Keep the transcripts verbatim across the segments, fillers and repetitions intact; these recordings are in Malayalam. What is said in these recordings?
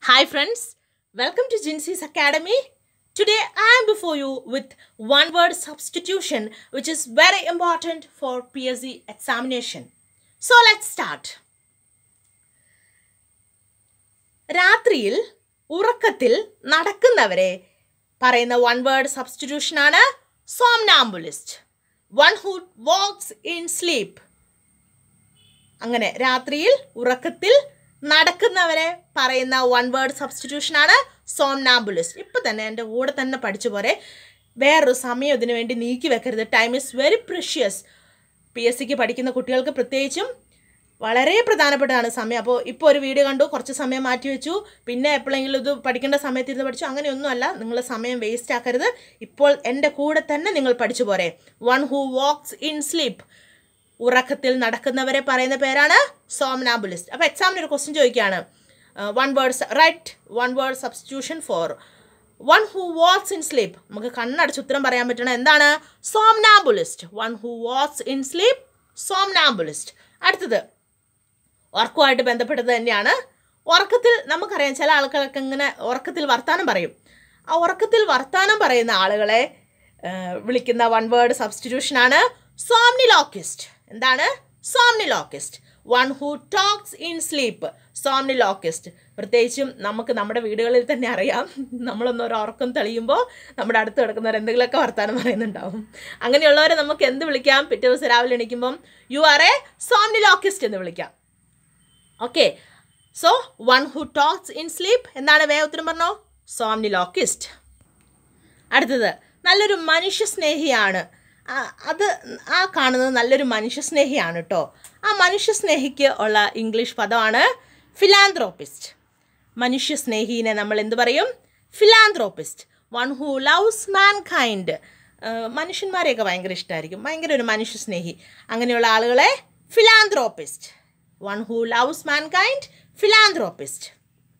Hi friends, welcome to Jinsy's Academy. Today I am before you with one word substitution which is very important for P S C examination. So let's start. രാത്രിയിൽ ഉറക്കത്തിൽ നടക്കുന്നവരെ പറയുന്ന one word substitution ആണ് somnambulist. One who walks in sleep. അങ്ങനെ രാത്രിയിൽ ഉറക്കത്തിൽ നടക്കുന്നവരെ പറയുന്ന വൺ വേർഡ് സബ്സ്റ്റിറ്റ്യൂഷൻ ആണ് സോംനാംബുലിസ്റ്റ്. ഇപ്പം തന്നെ എൻ്റെ കൂടെ തന്നെ പഠിച്ചു പോരെ, വേറൊരു സമയം ഇതിനു വേണ്ടി നീക്കി വെക്കരുത്. Time is very precious. P S സിക്ക് പഠിക്കുന്ന കുട്ടികൾക്ക് പ്രത്യേകിച്ചും വളരെ പ്രധാനപ്പെട്ടതാണ് സമയം. അപ്പോൾ ഇപ്പോൾ ഒരു വീഡിയോ കണ്ടു, കുറച്ച് സമയം മാറ്റി വെച്ചു, പിന്നെ എപ്പോഴെങ്കിലും ഇത് പഠിക്കേണ്ട സമയത്ത് ഇരുന്ന് പഠിച്ചു, അങ്ങനെയൊന്നുമല്ല. നിങ്ങൾ സമയം വേസ്റ്റ് ആക്കരുത്. ഇപ്പോൾ എൻ്റെ കൂടെ തന്നെ നിങ്ങൾ പഠിച്ചു പോരെ. One who walks in sleep, ഉറക്കത്തിൽ നടക്കുന്നവരെ പറയുന്ന പേരാണ് സോംനാംബുലിസ്റ്റ്. അപ്പോൾ എക്സാമിന് ഒരു ക്വസ്റ്റ്യൻ ചോദിക്കുകയാണ്, one word right one word substitution for one who walks in sleep. നമുക്ക് കണ്ണടച്ച് ഉത്തരം പറയാൻ പറ്റണം. എന്താണ്? Somnambulist. One who walks in sleep, somnambulist. അടുത്തത് ഉറക്കമായിട്ട് ബന്ധപ്പെട്ടത് തന്നെയാണ്. ഉറക്കത്തിൽ നമുക്കറിയാം, ചില ആളുകളൊക്കെ ഇങ്ങനെ ഉറക്കത്തിൽ വർത്താനം പറയും. ആ ഉറക്കത്തിൽ വർത്താനം പറയുന്ന ആളുകളെ വിളിക്കുന്ന വൺ വേർഡ് സബ്സ്റ്റിറ്റ്യൂഷനാണ് സോംനിലോക്കിസ്റ്റ്. എന്താണ്? Somniloquist. One who talks in sleep, somniloquist. പ്രത്യേകിച്ചും നമുക്ക് നമ്മുടെ വീടുകളിൽ തന്നെ അറിയാം, നമ്മളൊന്നും ഒരു ഉറക്കം തെളിയുമ്പോൾ നമ്മുടെ അടുത്ത് കിടക്കുന്നവർ എന്തെങ്കിലുമൊക്കെ വർത്താനം പറയുന്നുണ്ടാവും. അങ്ങനെയുള്ളവരെ നമുക്ക് എന്ത് വിളിക്കാം? പിറ്റേ ദിവസം രാവിലെ എണീക്കുമ്പം യു ആർ എ സോംനിലോക്കിസ്റ്റ് എന്ന് വിളിക്കാം. Okay, so one who talks in sleep എന്താണ്? വേ ഉത്തരം പറഞ്ഞോ, സോംനിലോക്കിസ്റ്റ്. അടുത്തത് നല്ലൊരു മനുഷ്യസ്നേഹിയാണ്. അത് ആ കാണുന്നത് നല്ലൊരു മനുഷ്യസ്നേഹിയാണ് കേട്ടോ. ആ മനുഷ്യസ്നേഹിക്ക് ഉള്ള ഇംഗ്ലീഷ് പദമാണ് ഫിലാന്ത്രോപ്പിസ്റ്റ്. മനുഷ്യസ്നേഹിനെ നമ്മൾ എന്ത് പറയും? Philanthropist. One who loves mankind, മനുഷ്യന്മാരെയൊക്കെ ഭയങ്കര ഇഷ്ടമായിരിക്കും, ഭയങ്കര ഒരു മനുഷ്യസ്നേഹി. അങ്ങനെയുള്ള ആളുകളെ philanthropist. One who loves mankind, philanthropist.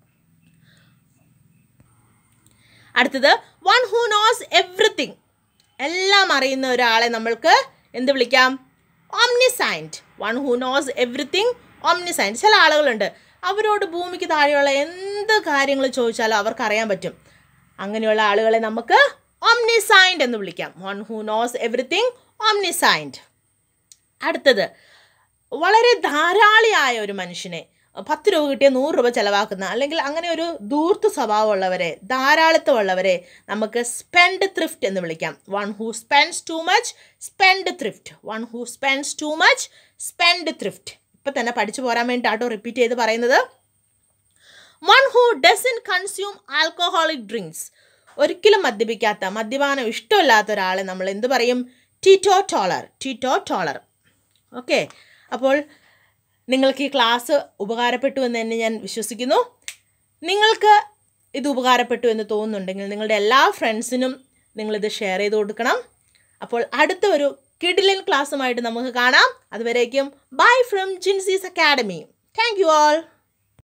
അടുത്തത് വൺ ഹൂ നോസ് എവ്രിതിങ്, എല്ലാം അറിയുന്ന ഒരാളെ നമ്മൾക്ക് എന്ത് വിളിക്കാം? Omniscient. One who knows everything, omniscient. ചില ആളുകളുണ്ട്, അവരോട് ഭൂമിക്ക് താഴെയുള്ള എന്ത് കാര്യങ്ങൾ ചോദിച്ചാലും അവർക്ക് അറിയാൻ പറ്റും. അങ്ങനെയുള്ള ആളുകളെ നമുക്ക് ഓംനിസൈൻറ്റ് എന്ന് വിളിക്കാം. One who knows everything, omniscient. അടുത്തത് വളരെ ധാരാളിയായ ഒരു മനുഷ്യനെ, പത്ത് രൂപ കിട്ടിയ നൂറ് രൂപ ചിലവാക്കുന്ന, അല്ലെങ്കിൽ അങ്ങനെ ഒരു ധൂർത്ത് സ്വഭാവമുള്ളവരെ, ധാരാളിത്തമുള്ളവരെ നമുക്ക് സ്പെൻഡ് ത്രിഫ്റ്റ് എന്ന് വിളിക്കാം. One who spends too much, spendthrift. One who spends too much, spendthrift. ഇപ്പം തന്നെ പഠിച്ചു പോരാൻ വേണ്ടിയിട്ടാട്ടോ റിപ്പീറ്റ് ചെയ്ത് പറയുന്നത്. One who doesn't consume alcoholic drinks, ഒരിക്കലും മദ്യപിക്കാത്ത, മദ്യപാനം ഇഷ്ടമില്ലാത്ത ഒരാളെ നമ്മൾ എന്ത് പറയും? ടീറ്റോ ടോളർ, ടീറ്റോ ടോളർ. ഓക്കെ, അപ്പോൾ നിങ്ങൾക്ക് ഈ ക്ലാസ് ഉപകാരപ്പെട്ടു എന്ന് തന്നെ ഞാൻ വിശ്വസിക്കുന്നു. നിങ്ങൾക്ക് ഇത് ഉപകാരപ്പെട്ടു എന്ന് തോന്നുന്നുണ്ടെങ്കിൽ നിങ്ങളുടെ എല്ലാ ഫ്രണ്ട്സിനും നിങ്ങളിത് ഷെയർ ചെയ്ത് കൊടുക്കണം. അപ്പോൾ അടുത്ത ഒരു കിഡിലൻ ക്ലാസ്സുമായിട്ട് നമുക്ക് കാണാം. അതുവരേക്കും ബൈ ഫ്രം ജിൻസീസ് അക്കാഡമി. Thank you all.